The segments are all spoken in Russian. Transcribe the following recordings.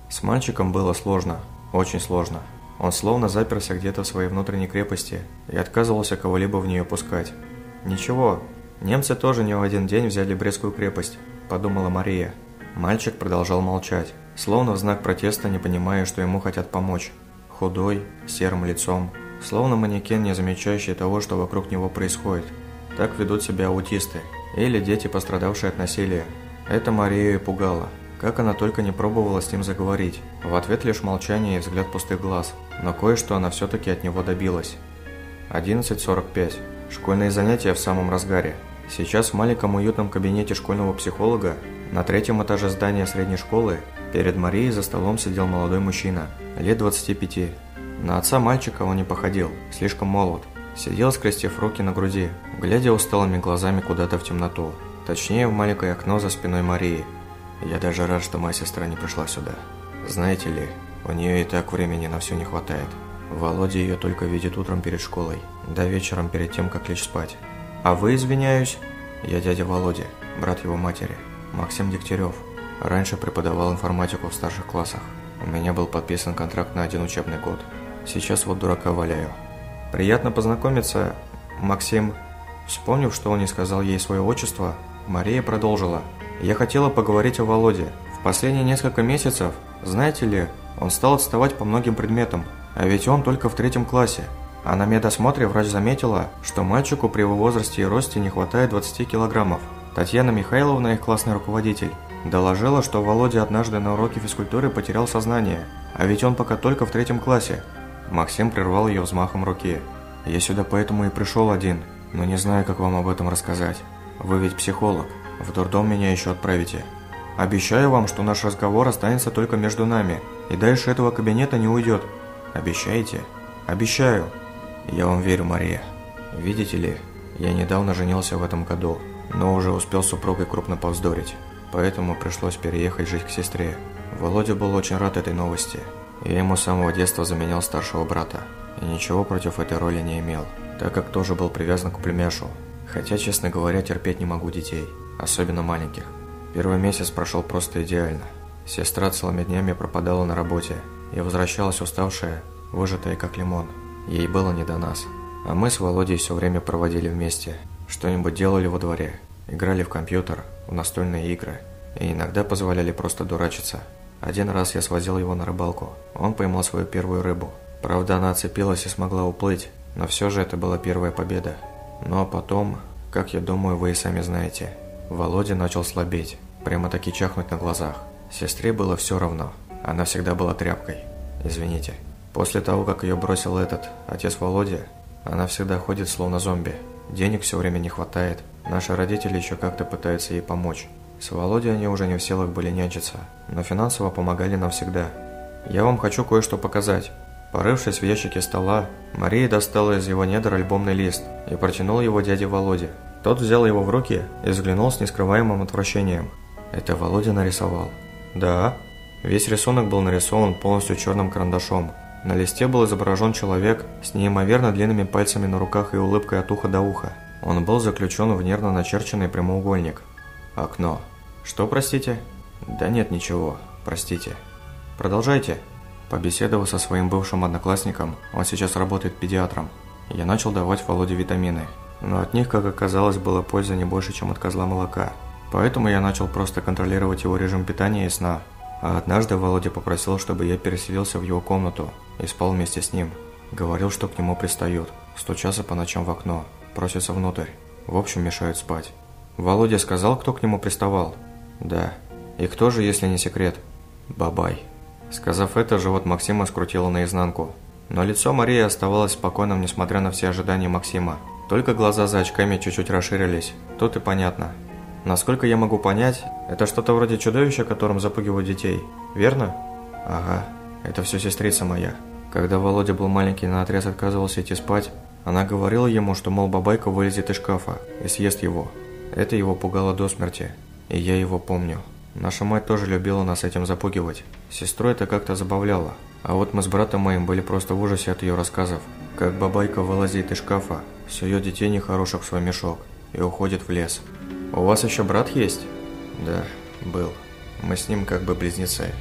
С мальчиком было сложно, очень сложно. Он словно заперся где-то в своей внутренней крепости и отказывался кого-либо в нее пускать. «Ничего, немцы тоже не в один день взяли Брестскую крепость», – подумала Мария. Мальчик продолжал молчать, словно в знак протеста, не понимая, что ему хотят помочь. Худой, с серым лицом, словно манекен, не замечающий того, что вокруг него происходит. Так ведут себя аутисты или дети, пострадавшие от насилия. Это Марию и пугало. Как она только не пробовала с ним заговорить. В ответ лишь молчание и взгляд пустых глаз. Но кое-что она все-таки от него добилась. 11:45. Школьные занятия в самом разгаре. Сейчас в маленьком уютном кабинете школьного психолога на 3-м этаже здания средней школы перед Марией за столом сидел молодой мужчина, лет 25. На отца мальчика он не походил, слишком молод. Сидел, скрестив руки на груди, глядя усталыми глазами куда-то в темноту. Точнее, в маленькое окно за спиной Марии. «Я даже рад, что моя сестра не пришла сюда. Знаете ли, у нее и так времени на все не хватает. Володя ее только видит утром перед школой, да вечером перед тем, как лечь спать. А вы, извиняюсь, я дядя Володя, брат его матери, Максим Дегтярев. Раньше преподавал информатику в старших классах. У меня был подписан контракт на 1 учебный год. Сейчас вот дурака валяю. Приятно познакомиться, Максим». Вспомнив, что он не сказал ей свое отчество, Мария продолжила. «Я хотела поговорить о Володе. В последние несколько месяцев, знаете ли, он стал отставать по многим предметам, а ведь он только в 3 классе. А на медосмотре врач заметила, что мальчику при его возрасте и росте не хватает 20 килограммов. Татьяна Михайловна, их классный руководитель, доложила, что Володя однажды на уроке физкультуры потерял сознание, а ведь он пока только в 3 классе». Максим прервал ее взмахом руки. «Я сюда поэтому и пришел один, но не знаю, как вам об этом рассказать. Вы ведь психолог. В дурдом меня еще отправите. Обещаю вам, что наш разговор останется только между нами, и дальше этого кабинета не уйдет. Обещаете?» «Обещаю». «Я вам верю, Мария. Видите ли, я недавно женился в этом году, но уже успел с супругой крупно повздорить, поэтому пришлось переехать жить к сестре. Володя был очень рад этой новости. Я ему с самого детства заменял старшего брата, и ничего против этой роли не имел, так как тоже был привязан к племяшу. Хотя, честно говоря, терпеть не могу детей, особенно маленьких. Первый месяц прошел просто идеально. Сестра целыми днями пропадала на работе и возвращалась уставшая, выжатая как лимон. Ей было не до нас. А мы с Володей все время проводили вместе. Что-нибудь делали во дворе, играли в компьютер, в настольные игры и иногда позволяли просто дурачиться. Один раз я свозил его на рыбалку. Он поймал свою первую рыбу. Правда, она отцепилась и смогла уплыть, но все же это была первая победа. Но потом, как я думаю, вы и сами знаете, Володя начал слабеть, прямо-таки чахнуть на глазах. Сестре было все равно, она всегда была тряпкой. Извините. После того, как ее бросил отец Володя, она всегда ходит словно зомби. Денег все время не хватает, наши родители еще как-то пытаются ей помочь. С Володей они уже не в силах были нянчиться, но финансово помогали нам всегда. Я вам хочу кое-что показать. Порывшись в ящике стола, Мария достала из его недр альбомный лист и протянула его дяде Володе. Тот взял его в руки и взглянул с нескрываемым отвращением. «Это Володя нарисовал?» «Да». Весь рисунок был нарисован полностью черным карандашом. На листе был изображен человек с неимоверно длинными пальцами на руках и улыбкой от уха до уха. Он был заключен в нервно начерченный прямоугольник. «Окно». «Что, простите?» «Да нет, ничего, простите». «Продолжайте». Побеседовав со своим бывшим одноклассником, он сейчас работает педиатром. Я начал давать Володе витамины, но от них, как оказалось, была польза не больше, чем от козла молока. Поэтому я начал просто контролировать его режим питания и сна. А однажды Володя попросил, чтобы я переселился в его комнату и спал вместе с ним. Говорил, что к нему пристают, стучатся по ночам в окно, просятся внутрь. В общем, мешают спать. Володя сказал, кто к нему приставал? Да. И кто же, если не секрет? Бабай. Сказав это, живот Максима скрутило наизнанку. Но лицо Марии оставалось спокойным, несмотря на все ожидания Максима. Только глаза за очками чуть-чуть расширились. Тут и понятно. Насколько я могу понять, это что-то вроде чудовища, которым запугивают детей. Верно? Ага. Это все сестрица моя. Когда Володя был маленький и наотрез отказывался идти спать, она говорила ему, что, мол, бабайка вылезет из шкафа и съест его. Это его пугало до смерти. И я его помню. Наша мать тоже любила нас этим запугивать. Сестру это как-то забавляло. А вот мы с братом моим были просто в ужасе от ее рассказов. Как бабайка вылазит из шкафа, сует детей нехороших в свой мешок и уходит в лес. «У вас еще брат есть?» «Да, был. Мы с ним как бы близнецы.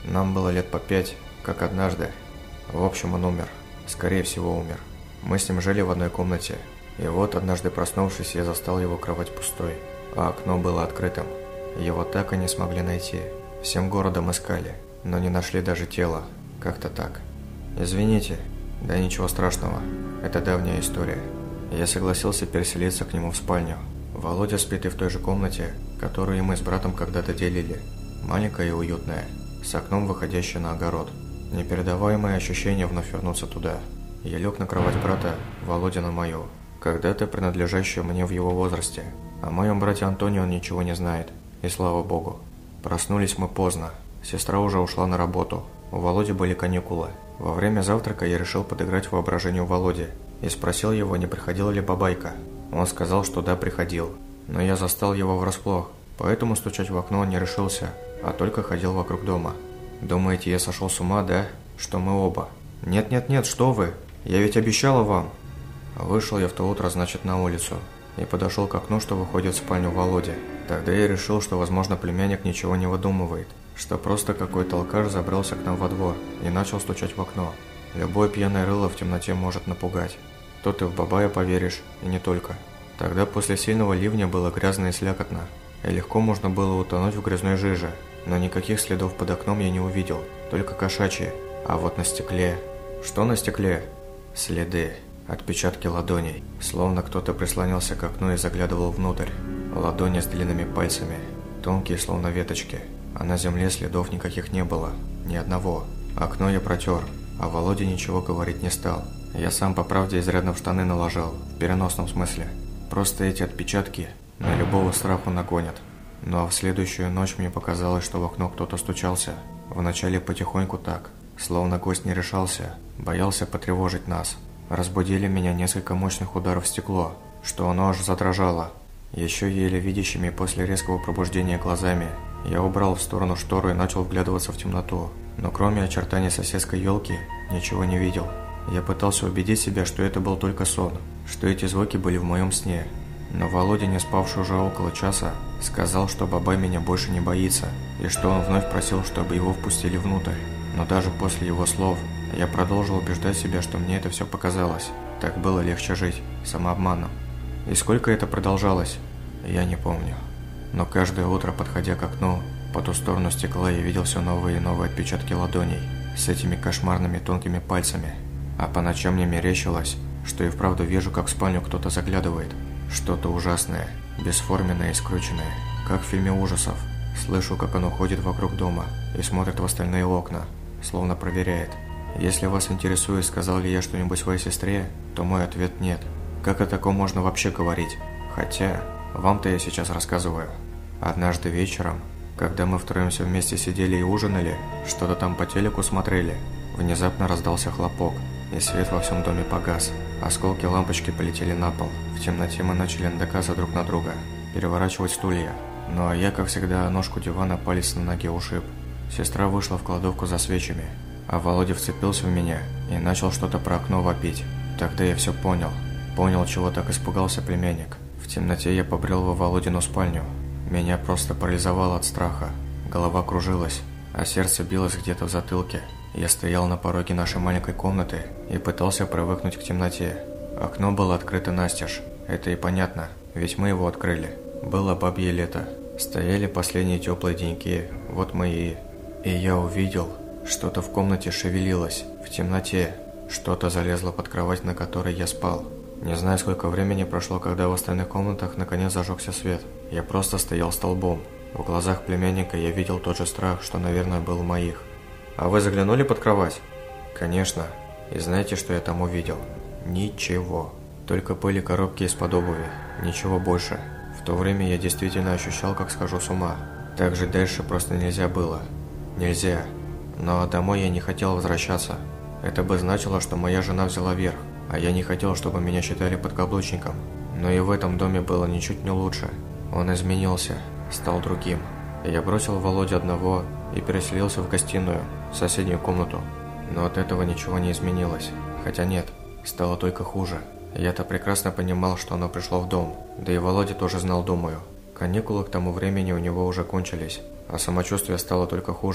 Нам было лет по 5, как однажды. В общем, он умер. Скорее всего, умер. Мы с ним жили в одной комнате. И вот, однажды проснувшись, я застал его кровать пустой, а окно было открытым. Его так и не смогли найти. Всем городом искали, но не нашли даже тело. Как-то так. Извините. Да ничего страшного. Это давняя история. Я согласился переселиться к нему в спальню. Володя спит и в той же комнате, которую мы с братом когда-то делили. Маленькая и уютная, с окном, выходящей на огород. Непередаваемое ощущение вновь вернуться туда. Я лег на кровать брата, Володя на мою, когда-то принадлежащую мне в его возрасте. О моем брате Антоне он ничего не знает, и слава богу. Проснулись мы поздно. Сестра уже ушла на работу. У Володи были каникулы. Во время завтрака я решил подыграть воображению Володи и спросил его, не приходила ли бабайка. Он сказал, что да, приходил. Но я застал его врасплох, поэтому стучать в окно он не решился, а только ходил вокруг дома. Думаете, я сошел с ума, да? Что мы оба? Нет, что вы? Я ведь обещала вам. Вышел я в то утро, значит, на улицу и подошел к окну, что выходит в спальню Володи. Тогда я решил, что, возможно, племянник ничего не выдумывает, что просто какой-то алкаш забрался к нам во двор и начал стучать в окно. Любое пьяное рыло в темноте может напугать. То ты в бабая поверишь, и не только. Тогда после сильного ливня было грязно и слякотно, и легко можно было утонуть в грязной жиже, но никаких следов под окном я не увидел, только кошачьи. А вот на стекле... Что на стекле? Следы. Отпечатки ладоней. Словно кто-то прислонился к окну и заглядывал внутрь. Ладони с длинными пальцами. Тонкие, словно веточки. А на земле следов никаких не было. Ни одного. Окно я протер, а Володя ничего говорить не стал. Я сам, по правде, изрядно в штаны налажал. В переносном смысле. Просто эти отпечатки на любого страху нагонят. Ну а в следующую ночь мне показалось, что в окно кто-то стучался. Вначале потихоньку так. Словно гость не решался. Боялся потревожить нас. Разбудили меня несколько мощных ударов в стекло, что оно аж задрожало. Еще еле видящими после резкого пробуждения глазами я убрал в сторону штору и начал вглядываться в темноту. Но кроме очертаний соседской елки, ничего не видел. Я пытался убедить себя, что это был только сон, что эти звуки были в моем сне. Но Володя, не спавший уже около часа, сказал, что бабай меня больше не боится, и что он вновь просил, чтобы его впустили внутрь. Но даже после его слов я продолжил убеждать себя, что мне это все показалось. Так было легче жить, самообманом. И сколько это продолжалось, я не помню. Но каждое утро, подходя к окну, по ту сторону стекла я видел все новые и новые отпечатки ладоней с этими кошмарными тонкими пальцами. А по ночам мне мерещилось, что и вправду вижу, как в спальню кто-то заглядывает. Что-то ужасное, бесформенное и скрученное, как в фильме ужасов. Слышу, как оно ходит вокруг дома и смотрит в остальные окна, словно проверяет. Если вас интересует, сказал ли я что-нибудь своей сестре, то мой ответ нет. Как о таком можно вообще говорить? Хотя, вам-то я сейчас рассказываю. Однажды вечером, когда мы втроем все вместе сидели и ужинали, что-то там по телеку смотрели, внезапно раздался хлопок, и свет во всем доме погас. Осколки лампочки полетели на пол. В темноте мы начали натыкаться друг на друга, переворачивать стулья. Ну а я, как всегда, ножку дивана палец на ноге ушиб. Сестра вышла в кладовку за свечами, а Володя вцепился в меня и начал что-то про окно вопить. Тогда я все понял. Понял, чего так испугался племянник. В темноте я побрел во Володину спальню. Меня просто парализовало от страха. Голова кружилась, а сердце билось где-то в затылке. Я стоял на пороге нашей маленькой комнаты и пытался привыкнуть к темноте. Окно было открыто настежь. Это и понятно, ведь мы его открыли. Было бабье лето. Стояли последние теплые деньки. Вот мы и я увидел, что-то в комнате шевелилось. В темноте. Что-то залезло под кровать, на которой я спал. Не знаю, сколько времени прошло, когда в остальных комнатах наконец зажегся свет. Я просто стоял столбом. В глазах племянника я видел тот же страх, что, наверное, был в моих. «А вы заглянули под кровать?» «Конечно. И знаете, что я там увидел?» «Ничего. Только пыль и коробки из-под обуви. Ничего больше. В то время я действительно ощущал, как схожу с ума. Так же дальше просто нельзя было. Нельзя. Но домой я не хотел возвращаться. Это бы значило, что моя жена взяла верх, а я не хотел, чтобы меня считали подкаблучником. Но и в этом доме было ничуть не лучше. Он изменился, стал другим. Я бросил Володю одного и переселился в гостиную, в соседнюю комнату. Но от этого ничего не изменилось. Хотя нет, стало только хуже. Я-то прекрасно понимал, что оно пришло в дом. Да и Володя тоже знал, думаю. Каникулы к тому времени у него уже кончились, а самочувствие стало только хуже.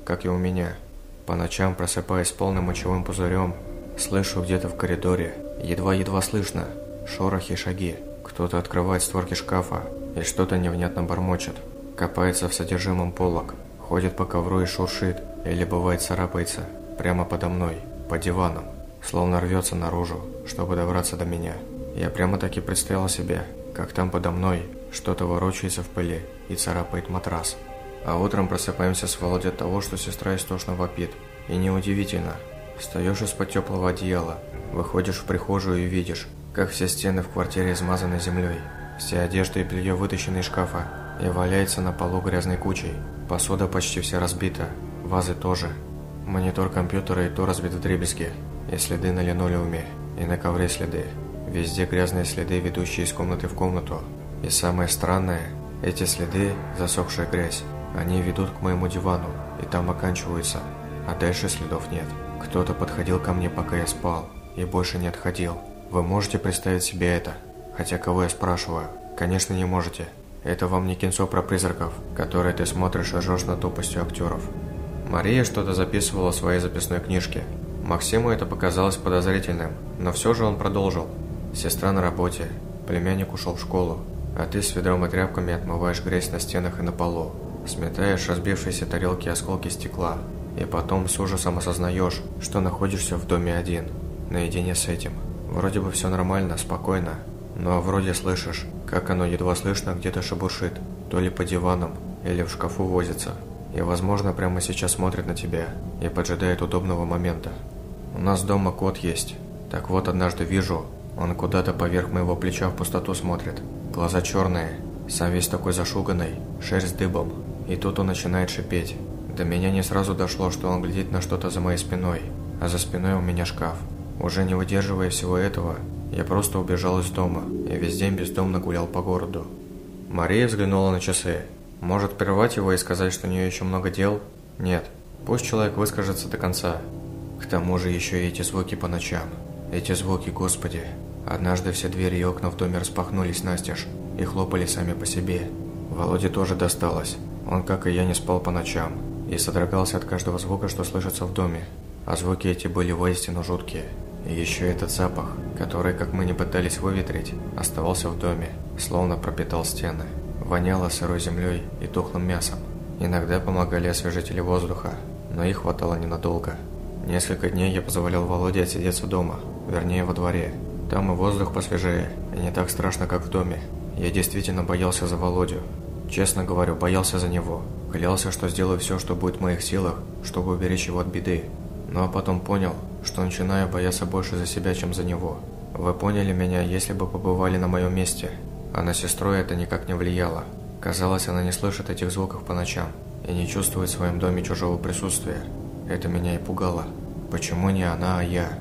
как и у меня. По ночам, просыпаясь с полным мочевым пузырем, слышу где-то в коридоре, едва-едва слышно, шорохи и шаги. Кто-то открывает створки шкафа и что-то невнятно бормочет. Копается в содержимом полок, ходит по ковру и шуршит, или бывает царапается, прямо подо мной, по диванам, словно рвется наружу, чтобы добраться до меня. Я прямо-таки представил себе, как там подо мной что-то ворочается в пыли и царапает матрас. А утром просыпаемся с Володей от того, что сестра истошно вопит. И неудивительно. Встаешь из-под теплого одеяла, выходишь в прихожую и видишь, как все стены в квартире измазаны землей. Все одежда и белье вытащены из шкафа и валяется на полу грязной кучей. Посуда почти вся разбита, вазы тоже. Монитор компьютера и то разбит вдребезги. И следы на линолеуме, и на ковре следы. Везде грязные следы, ведущие из комнаты в комнату. И самое странное, эти следы, засохшая грязь, они ведут к моему дивану, и там оканчиваются, а дальше следов нет. Кто-то подходил ко мне, пока я спал, и больше не отходил. Вы можете представить себе это? Хотя кого я спрашиваю? Конечно, не можете. Это вам не кинцо про призраков, которое ты смотришь и ржешь над тупостью актеров. Мария что-то записывала в своей записной книжке. Максиму это показалось подозрительным, но все же он продолжил. Сестра на работе, племянник ушел в школу, а ты с ведром и тряпками отмываешь грязь на стенах и на полу, сметаешь разбившиеся тарелки и осколки стекла, и потом с ужасом осознаешь, что находишься в доме один, наедине с этим. Вроде бы все нормально, спокойно, но вроде слышишь, как оно едва слышно где-то шебуршит, то ли по диванам, или в шкафу возится, и, возможно, прямо сейчас смотрит на тебя и поджидает удобного момента. У нас дома кот есть, так вот однажды вижу, он куда-то поверх моего плеча в пустоту смотрит, глаза черные, сам весь такой зашуганный, шерсть дыбом, и тут он начинает шипеть. До меня не сразу дошло, что он глядит на что-то за моей спиной, а за спиной у меня шкаф. Уже не выдерживая всего этого, я просто убежал из дома и весь день бездомно гулял по городу. Мария взглянула на часы. Может, прервать его и сказать, что у нее еще много дел? Нет, пусть человек выскажется до конца. К тому же еще и эти звуки по ночам. Эти звуки, Господи. Однажды все двери и окна в доме распахнулись настежь и хлопали сами по себе. Володе тоже досталось. Он, как и я, не спал по ночам и содрогался от каждого звука, что слышится в доме. А звуки эти были воистину жуткие. И еще этот запах, который, как мы не пытались выветрить, оставался в доме, словно пропитал стены. Воняло сырой землей и тухлым мясом. Иногда помогали освежители воздуха, но их хватало ненадолго. Несколько дней я позволял Володе отсидеться дома, вернее во дворе. Там и воздух посвежее, и не так страшно, как в доме. Я действительно боялся за Володю. Честно говорю, боялся за него. Клялся, что сделаю все, что будет в моих силах, чтобы уберечь его от беды. Ну а потом понял, что начинаю бояться больше за себя, чем за него. Вы поняли меня, если бы побывали на моем месте. А на сестру это никак не влияло. Казалось, она не слышит этих звуков по ночам и не чувствует в своем доме чужого присутствия. Это меня и пугало. Почему не она, а я?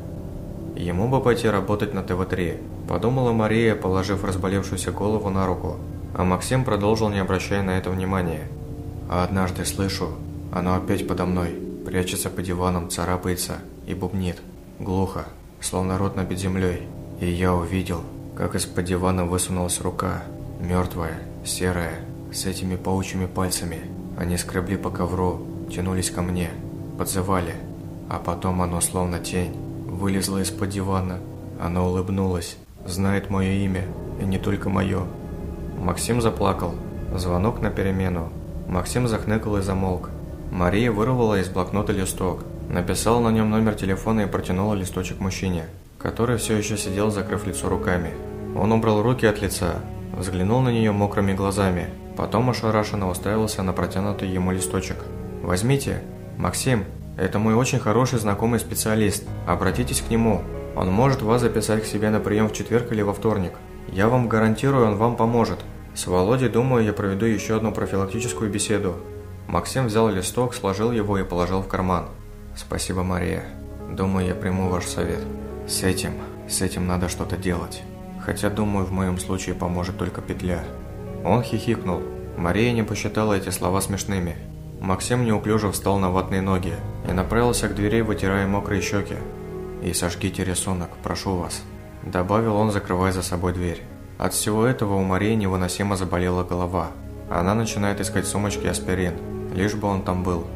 Ему бы пойти работать на ТВ-3, подумала Мария, положив разболевшуюся голову на руку. А Максим продолжил, не обращая на это внимания. А однажды слышу, оно опять подо мной, прячется по диванам, царапается и бубнит. Глухо, словно рот набит землей. И я увидел, как из-под дивана высунулась рука, мертвая, серая, с этими паучьими пальцами. Они скребли по ковру, тянулись ко мне, подзывали. А потом оно, словно тень, вылезло из-под дивана. Оно улыбнулось, знает мое имя, и не только мое. Максим заплакал. Звонок на перемену. Максим захныкал и замолк. Мария вырвала из блокнота листок, написала на нем номер телефона и протянула листочек мужчине, который все еще сидел, закрыв лицо руками. Он убрал руки от лица, взглянул на нее мокрыми глазами, потом ошарашенно уставился на протянутый ему листочек. «Возьмите, Максим, это мой очень хороший знакомый специалист, обратитесь к нему, он может вас записать к себе на прием в четверг или во вторник. Я вам гарантирую, он вам поможет. С Володей, думаю, я проведу еще одну профилактическую беседу». Максим взял листок, сложил его и положил в карман. «Спасибо, Мария. Думаю, я приму ваш совет. С этим надо что-то делать. Хотя, думаю, в моем случае поможет только петля». Он хихикнул. Мария не посчитала эти слова смешными. Максим неуклюже встал на ватные ноги и направился к двери, вытирая мокрые щеки. «И сожгите рисунок, прошу вас», – добавил он, закрывая за собой дверь. От всего этого у Марии невыносимо заболела голова. Она начинает искать в сумочке аспирин, лишь бы он там был.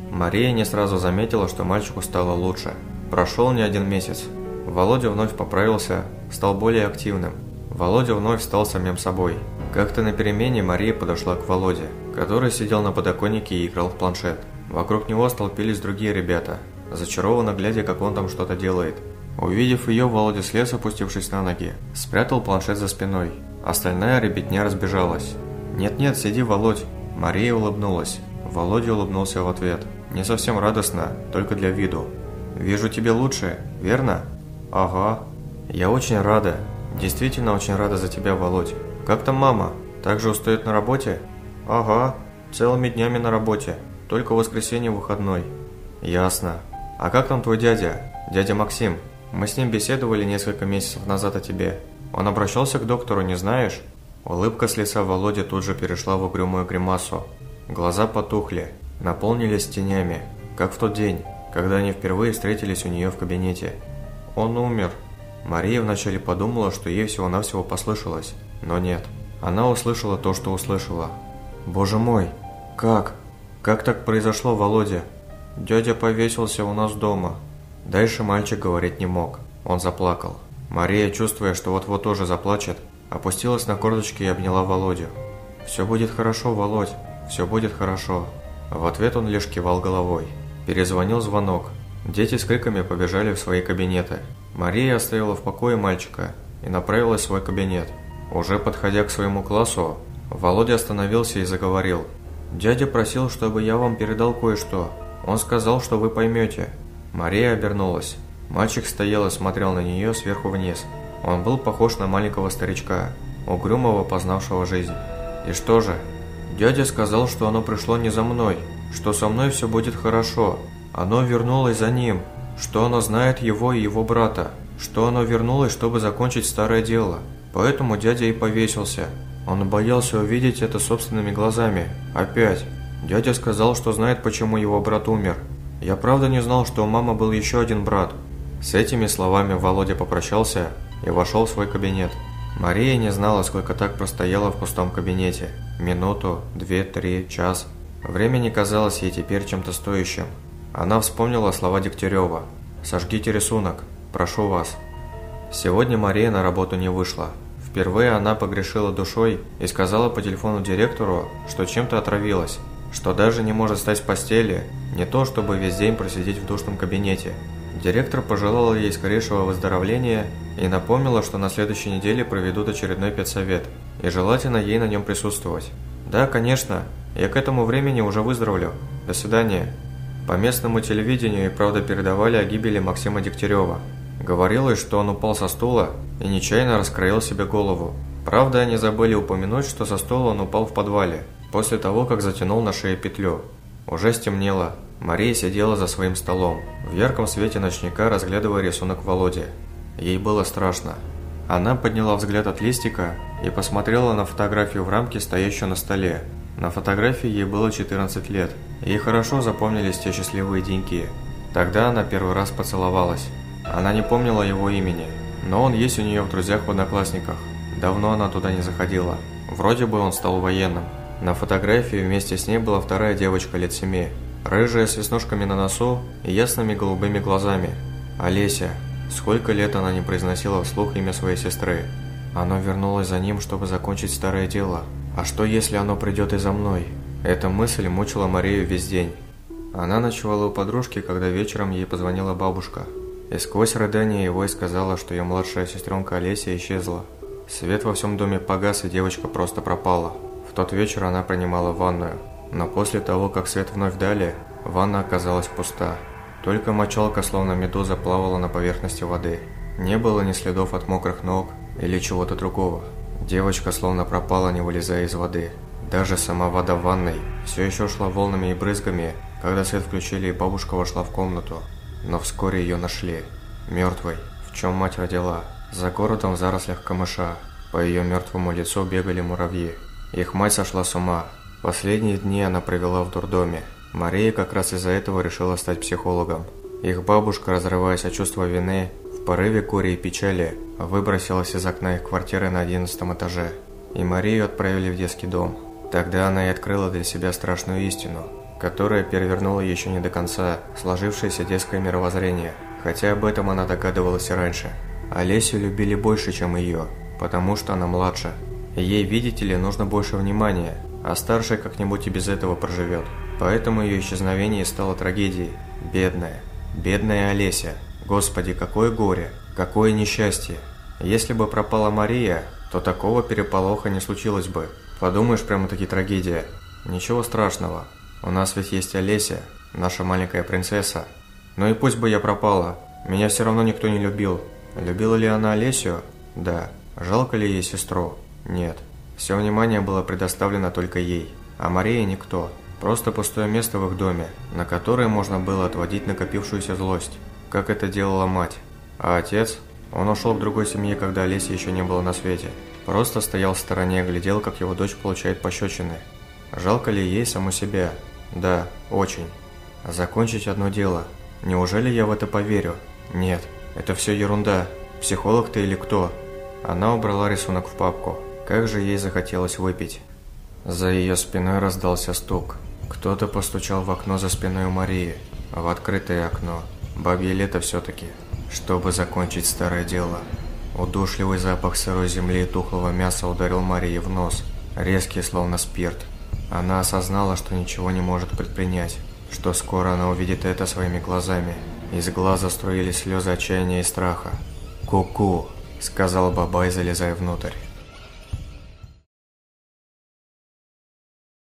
Мария не сразу заметила, что мальчику стало лучше. Прошел не один месяц. Володя вновь поправился, стал более активным. Володя вновь стал самим собой. Как-то на перемене Мария подошла к Володе, который сидел на подоконнике и играл в планшет. Вокруг него столпились другие ребята, зачарованно глядя, как он там что-то делает. Увидев ее, Володя слез, опустившись на ноги, спрятал планшет за спиной. Остальная ребятня разбежалась. «Нет-нет, сиди, Володь!» Мария улыбнулась. Володя улыбнулся в ответ. Не совсем радостно, только для виду. «Вижу, тебе лучше, верно?» «Ага. Я очень рада. Действительно очень рада за тебя, Володь. Как там мама? Также устает на работе?» «Ага. Целыми днями на работе. Только в воскресенье выходной». «Ясно. А как там твой дядя? Дядя Максим? Мы с ним беседовали несколько месяцев назад о тебе. Он обращался к доктору, не знаешь?» Улыбка с лица Володи тут же перешла в угрюмую гримасу. Глаза потухли, наполнились тенями, как в тот день, когда они впервые встретились у нее в кабинете. «Он умер». Мария вначале подумала, что ей всего-навсего послышалось, но нет. Она услышала то, что услышала. «Боже мой, как? Как так произошло, Володя?» «Дядя повесился у нас дома». Дальше мальчик говорить не мог. Он заплакал. Мария, чувствуя, что вот-вот тоже заплачет, опустилась на корточки и обняла Володю. «Все будет хорошо, Володь, все будет хорошо». В ответ он лишь кивал головой. Перезвонил звонок. Дети с криками побежали в свои кабинеты. Мария оставила в покое мальчика и направилась в свой кабинет. Уже подходя к своему классу, Володя остановился и заговорил. «Дядя просил, чтобы я вам передал кое-что. Он сказал, что вы поймете». Мария обернулась. Мальчик стоял и смотрел на нее сверху вниз. Он был похож на маленького старичка, угрюмого, познавшего жизнь. «И что же?» «Дядя сказал, что оно пришло не за мной, что со мной все будет хорошо. Оно вернулось за ним, что оно знает его и его брата, что оно вернулось, чтобы закончить старое дело. Поэтому дядя и повесился. Он боялся увидеть это собственными глазами. Опять. Дядя сказал, что знает, почему его брат умер. Я правда не знал, что у мамы был еще один брат». С этими словами Володя попрощался и вошел в свой кабинет. Мария не знала, сколько так простояла в пустом кабинете. Минуту, 2, 3, час. Время не казалось ей теперь чем-то стоящим. Она вспомнила слова Дегтярева. «Сожгите рисунок. Прошу вас». Сегодня Мария на работу не вышла. Впервые она погрешила душой и сказала по телефону директору, что чем-то отравилась, что даже не может встать с постели, не то чтобы весь день просидеть в душном кабинете. Директор пожелала ей скорейшего выздоровления и напомнила, что на следующей неделе проведут очередной педсовет, и желательно ей на нем присутствовать. «Да, конечно, я к этому времени уже выздоровлю. До свидания». По местному телевидению и правда передавали о гибели Максима Дегтярева. Говорилось, что он упал со стула и нечаянно раскроил себе голову. Правда, они забыли упомянуть, что со стула он упал в подвале, после того, как затянул на шее петлю. Уже стемнело. Мария сидела за своим столом, в ярком свете ночника, разглядывая рисунок Володи. Ей было страшно. Она подняла взгляд от листика и посмотрела на фотографию в рамке, стоящую на столе. На фотографии ей было 14 лет. Ей хорошо запомнились те счастливые деньки. Тогда она первый раз поцеловалась. Она не помнила его имени, но он есть у нее в друзьях в Одноклассниках. Давно она туда не заходила. Вроде бы он стал военным. На фотографии вместе с ней была вторая девочка лет 7. Рыжая, с веснушками на носу и ясными голубыми глазами. Олеся. Сколько лет она не произносила вслух имя своей сестры. Оно вернулось за ним, чтобы закончить старое дело. А что, если оно придет и за мной? Эта мысль мучила Марию весь день. Она ночевала у подружки, когда вечером ей позвонила бабушка. И сквозь рыдание его сказала, что ее младшая сестренка Олеся исчезла. Свет во всем доме погас, и девочка просто пропала. В тот вечер она принимала ванную. Но после того, как свет вновь дали, ванна оказалась пуста. Только мочалка, словно медуза, плавала на поверхности воды. Не было ни следов от мокрых ног или чего-то другого. Девочка словно пропала, не вылезая из воды. Даже сама вода в ванной все еще шла волнами и брызгами, когда свет включили и бабушка вошла в комнату. Но вскоре ее нашли. Мертвой, в чем мать родила. За городом в зарослях камыша. По ее мертвому лицу бегали муравьи. Их мать сошла с ума. Последние дни она провела в дурдоме. Мария как раз из-за этого решила стать психологом. Их бабушка, разрываясь от чувства вины, в порыве горя и печали, выбросилась из окна их квартиры на 11 этаже. И Марию отправили в детский дом. Тогда она и открыла для себя страшную истину. которая перевернула еще не до конца сложившееся детское мировоззрение, хотя об этом она догадывалась и раньше. Олесю любили больше, чем ее, потому что она младше. Ей, видите ли, нужно больше внимания, а старшая как-нибудь и без этого проживет. Поэтому ее исчезновение стало трагедией. Бедная Олеся. Господи, какое горе, какое несчастье. Если бы пропала Мария, то такого переполоха не случилось бы. Подумаешь, прямо-таки трагедия. Ничего страшного. У нас ведь есть Олеся, наша маленькая принцесса. Ну и пусть бы я пропала. Меня все равно никто не любил. Любила ли она Олесю? Да. Жалко ли ей сестру? Нет. Все внимание было предоставлено только ей. А Мария никто. Просто пустое место в их доме, на которое можно было отводить накопившуюся злость, как это делала мать. А отец? Он ушел к другой семье, когда Олеси еще не было на свете. Просто стоял в стороне, глядел, как его дочь получает пощечины. Жалко ли ей саму себя? Да, очень. Закончить одно дело. Неужели я в это поверю? Нет, это все ерунда. Психолог ты или кто? Она убрала рисунок в папку. Как же ей захотелось выпить. За ее спиной раздался стук. Кто-то постучал в окно за спиной у Марии. В открытое окно. Бабье лето все-таки. Чтобы закончить старое дело. Удушливый запах сырой земли и тухлого мяса ударил Марии в нос. Резкий, словно спирт. Она осознала, что ничего не может предпринять. Что скоро она увидит это своими глазами. Из глаза струились слезы отчаяния и страха. «Ку-ку», — сказал Бабай, залезая внутрь.